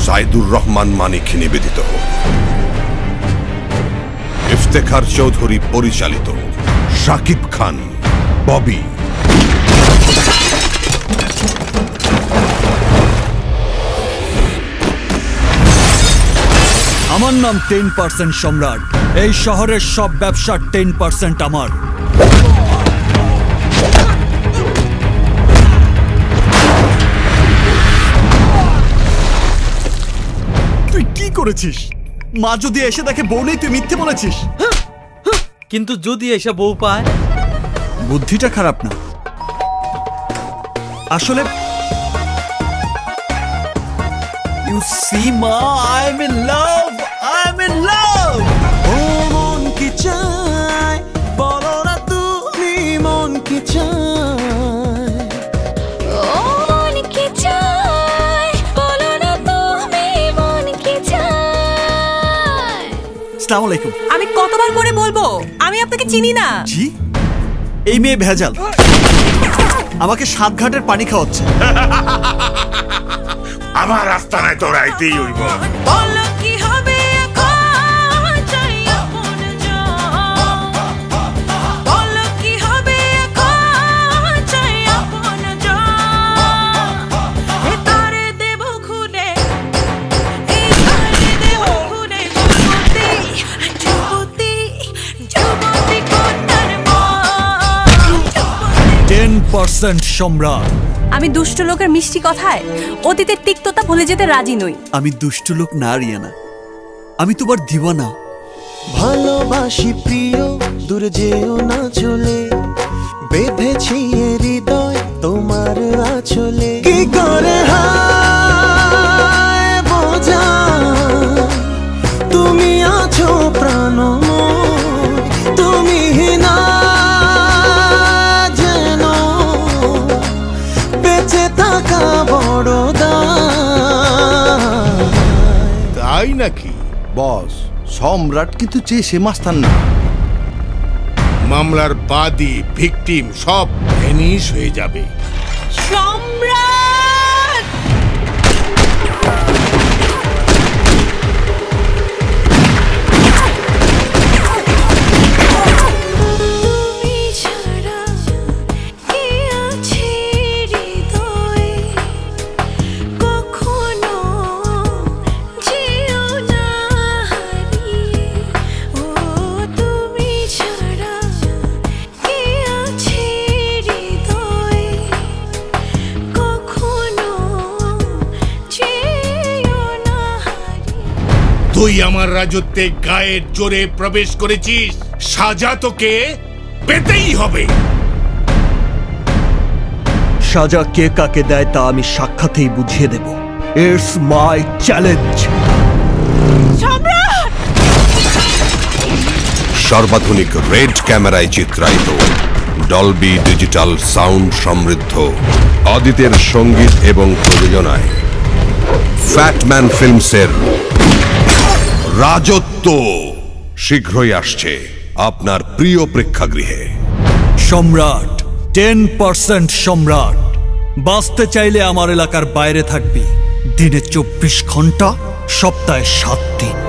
সাইদুর রহমান মানিক নিবেদিত, ইফতেখার চৌধুরী পরিচালিত, শাকিব খান, ববি। আমার নাম 10% সম্রাট। এই শহরের সব ব্যবসার 10% আমার। তুই কি করেছিস? মা যদি এসে দেখে বউ নেই, তুই মিথ্যে বলেছিস। কিন্তু যদি এসে বউ পায়? বুদ্ধিটা খারাপ না আসলে। You see ma, I'm in love, I'm in love. Oh mon ki chaay, bolo na tumi mon ki chaay. Oh mon ki chaay, bolo na tumi mon ki chaay. আসসালামু আলাইকুম। আমি কতবার করে বলবো আমি আপনাকে চিনি না। জি, এই মেয়ে ভেজাল, আমাকে সাতঘাটের পানি খাওয়াচ্ছে। আমার রাস্তা নাই, তোর আইতেই হইব। বলো কি হবে এখন, চাই আপন জন। বলো কি হবে এখন, চাই আপন জন। এ তারে দেব খুলে, এই তারে দেব খুলে। যুবতী যুবতী যুবতী কোটার মন। 10% সম্রাট। আমি দুষ্ট লোকের মিষ্টি কথায় অতীতের তিক্ততা ভুলে যেতে রাজি নই। আমি দুষ্ট লোক না রিয়ানা, আমি তোমার দিওয়ানা। ভালোবাসি প্রিয়, দূরে যেও না চলে, বেঁধেছি হৃদয় তোমার আঁচলে। কি করে হায় বোঝা, তুমি আছো প্রাণময়, তুমি না যেন বেঁচে থাকা বড় দায়। তাই নাকি বস? সম্রাট কিন্তু চেয়ে মাস্তান না। মামলার বাদী ভিকটিম সব ভ্যানিশ হয়ে যাবে। সম্রাট! তুমি ছাড়া কে আছে হৃদয়ে, কখনো যেও না হারিয়ে। ও তুমি ছাড়া কে আছে হৃদয়ে, কখনো যেও না হারিয়ে। তুই আমার রাজত্বে গায়ের জোরে প্রবেশ করেছিস, সাজা তোকে পেতেই হবে। সাজা কে কাকে দেয় তা আমি সাক্ষাতেই বুঝিয়ে দেব। It's my challenge. সর্বাধুনিক রেড ক্যামেরায় চিত্রায়িত, ডলবি ডিজিটাল সাউন্ড সমৃদ্ধ, অদিতের সঙ্গীত এবং প্রযোজনায় ফ্যাটম্যান ফিল্মসের রাজত্ব শীঘ্রই আসছে আপনার প্রিয় প্রেক্ষাগৃহে। সম্রাট, 10% সম্রাট। বাঁচতে চাইলে আমার এলাকার বাইরে থাকবি। দিনে 24 ঘন্টা, সপ্তাহে 7 দিন।